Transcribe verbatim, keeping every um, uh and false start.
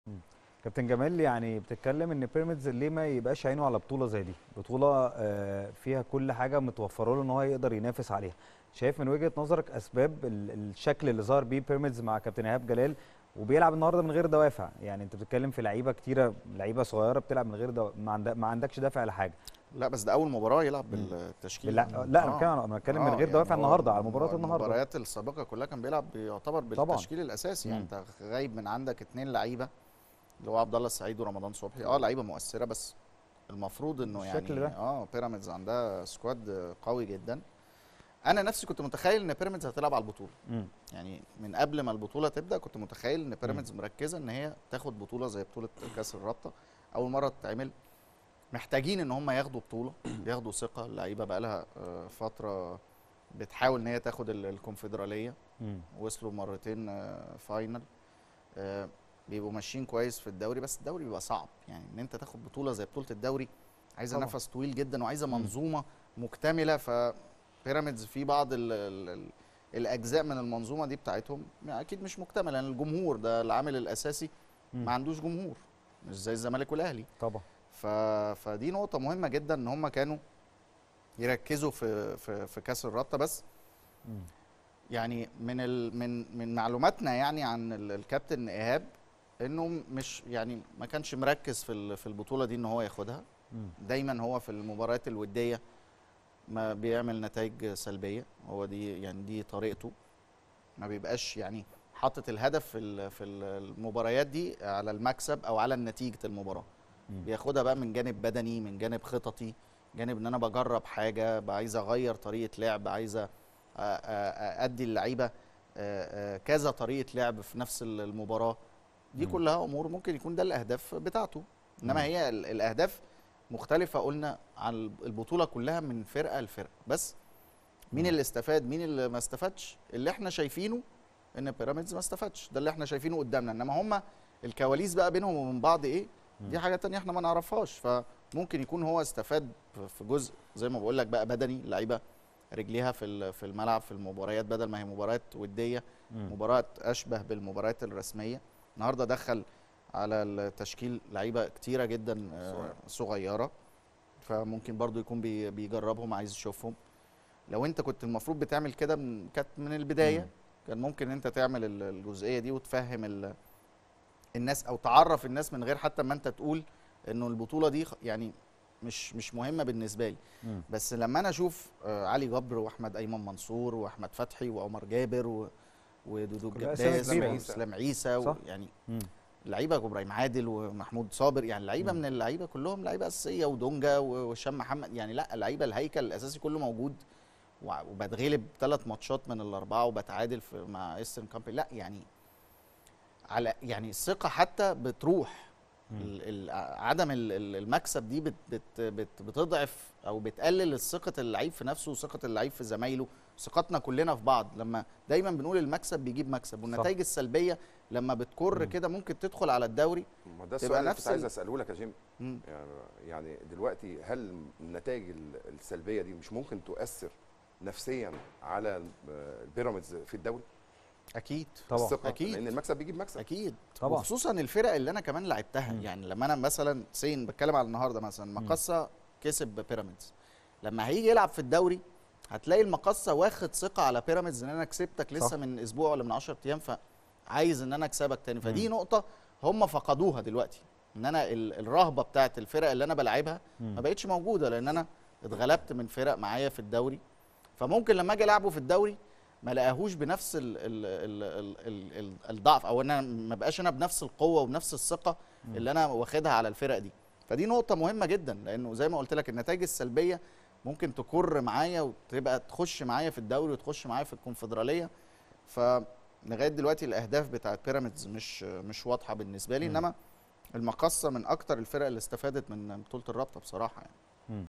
مم. كابتن جمال، يعني بتتكلم ان بيراميدز ليه ما يبقاش عينه على بطوله زي دي، بطوله آه، فيها كل حاجه متوفره له ان هو يقدر ينافس عليها. شايف من وجهه نظرك اسباب ال- الشكل اللي ظهر بيه بيراميدز مع كابتن ايهاب جلال وبيلعب النهارده من غير دوافع؟ يعني انت بتتكلم في لعيبه كتيره، لعيبه صغيره بتلعب من غير دو... ما, عند... ما عندكش دافع لحاجه. لا بس ده اول مباراه يلعب مم. بالتشكيل باللا... ده. لا، انا بتكلم اه انا بتكلم من اه غير يعني دوافع هو النهارده على م- مباراه النهارده. المباريات السابقه كلها كان بيلعب يعتبر طبعا. بالتشكيل الاساسي. يعني مم. انت غايب من عندك اتنين لعيبه اللي هو عبد الله السعيد ورمضان صبحي، اه لعيبه مؤثره، بس المفروض انه بالشكل يعني ده. اه بيراميدز عندها سكواد قوي جدا. انا نفسي كنت متخيل ان بيراميدز هتلعب على البطوله. مم. يعني من قبل ما البطوله تبدا كنت متخيل ان مم. بيراميدز مركزه ان هي تاخد بطوله زي بطوله كاس الرابطه، اول مره تتعمل. محتاجين ان هم ياخدوا بطوله، ياخدوا ثقه. اللعيبه بقى لها فتره بتحاول ان هي تاخد ال- الكونفدراليه، مم. وصلوا مرتين آه، فاينل. آه، بيبقوا ماشيين كويس في الدوري، بس الدوري بيبقى صعب. يعني ان انت تاخد بطوله زي بطوله الدوري عايزه طبعا. نفس طويل جدا، وعايزه مم. منظومه مكتمله. فبيراميدز في بعض ال ال ال الاجزاء من المنظومه دي بتاعتهم يعني اكيد مش مكتمله، لان يعني الجمهور ده العامل الاساسي. مم. ما عندوش جمهور، مش زي الزمالك والاهلي. طبعا. ف... فدي نقطه مهمه جدا ان هم كانوا يركزوا في في في كاس الرابطه. بس مم. يعني من ال من من معلوماتنا يعني عن ال- الكابتن ايهاب، انه مش يعني ما كانش مركز في ال- في البطوله دي ان هو ياخدها. مم. دايما هو في المباريات الوديه ما بيعمل نتائج سلبيه. هو دي يعني دي طريقته، ما بيبقاش يعني حاطط الهدف في ال- في ال- المباريات دي على المكسب او على نتيجه المباراه. مم. بياخدها بقى من جانب بدني، من جانب خططي، جانب ان انا بجرب حاجه، بقى عايز اغير طريقه لعب، عايزه ادي اللعيبه آه، آه، كذا طريقه لعب في نفس المباراه. دي مم. كلها امور ممكن يكون ده الاهداف بتاعته. انما مم. هي ال- الاهداف مختلفه. قلنا عن البطوله كلها من فرقه لفرقه. بس مين مم. اللي استفاد مين اللي ما استفادش؟ اللي احنا شايفينه ان بيراميدز ما استفادش، ده اللي احنا شايفينه قدامنا. انما هم الكواليس بقى بينهم وبين بعض ايه، مم. دي حاجه تانية احنا ما نعرفهاش. فممكن يكون هو استفاد في جزء زي ما بقول لك بقى بدني، اللعيبه رجليها في ال- في الملعب في المباريات، بدل ما هي مباريات وديه، مم. مباراه اشبه بالمباريات الرسميه. النهارده دخل على التشكيل لعيبه كتيره جدا آه، صغيره، فممكن برضو يكون بي- بيجربهم، عايز يشوفهم. لو انت كنت المفروض بتعمل كده من كانت من البدايه، مم. كان ممكن انت تعمل ال- الجزئيه دي وتفهم ال- الناس، او تعرف الناس من غير حتى ما انت تقول انه البطوله دي خ- يعني مش مش مهمه بالنسبه لي. مم. بس لما انا اشوف آه، علي جبر واحمد ايمن منصور واحمد فتحي وعمر جابر و- ودودو كلها اسامي الجباس كبيره. واسلام عيسى، صح. ويعني مم. لعيبه، وابراهيم عادل ومحمود صابر، يعني لعيبه مم. من اللعيبه كلهم لعيبه اساسيه، ودونجا وهشام محمد. يعني لا، لعيبه الهيكل الاساسي كله موجود. وع- وبتغلب ثلاث ماتشات من الاربعه، وبتعادل في مع ايسترن كامبي. لا يعني على يعني الثقه حتى بتروح. مم. ال- ال- عدم ال- ال- المكسب دي بت بت بت بتضعف او بتقلل ثقه اللعيب في نفسه، وثقه اللعيب في زمايله، ثقتنا كلنا في بعض. لما دايما بنقول المكسب بيجيب مكسب، صح. والنتائج السلبيه لما بتكر مم. كده ممكن تدخل على الدوري ما ده السؤال تبقى اللي كنت نفس عايز ال... اساله لك يا جيم. مم. يعني يعني دلوقتي هل النتائج ال- السلبيه دي مش ممكن تؤثر نفسيا على ال- البيراميدز في الدوري؟ اكيد طبعا. الثقه، أكيد. لان المكسب بيجيب مكسب. اكيد طبعا. وخصوصا الفرق اللي انا كمان لعبتها. مم. يعني لما انا مثلا سين بتكلم على النهارده مثلا مم. مقصه كسب بيراميدز، لما هيجي يلعب في الدوري هتلاقي المقصه واخد ثقه على بيراميدز ان انا كسبتك لسه صح. من اسبوع ولا من عشرة ايام، فعايز ان انا اكسبك تاني. فدي مم. نقطه هم فقدوها دلوقتي، ان انا ال- الرهبه بتاعت الفرق اللي انا بلعبها مم. ما بقتش موجوده، لان انا اتغلبت من فرق معايا في الدوري. فممكن لما اجي العبه في الدوري ما لاقاهوش بنفس ال ال ال ال ال ال الضعف، او انا ما بقاش انا بنفس القوه وبنفس الثقه مم. اللي انا واخدها على الفرق دي. فدي نقطه مهمه جدا، لانه زي ما قلت لك النتائج السلبيه ممكن تكر معايا وتبقى تخش معايا في الدوري وتخش معايا في الكونفدراليه. فلغايه دلوقتي الاهداف بتاعت بيراميدز مش مش واضحه بالنسبه لي. مم. انما المقصه من اكتر الفرق اللي استفادت من بطوله الرابطه بصراحه يعني.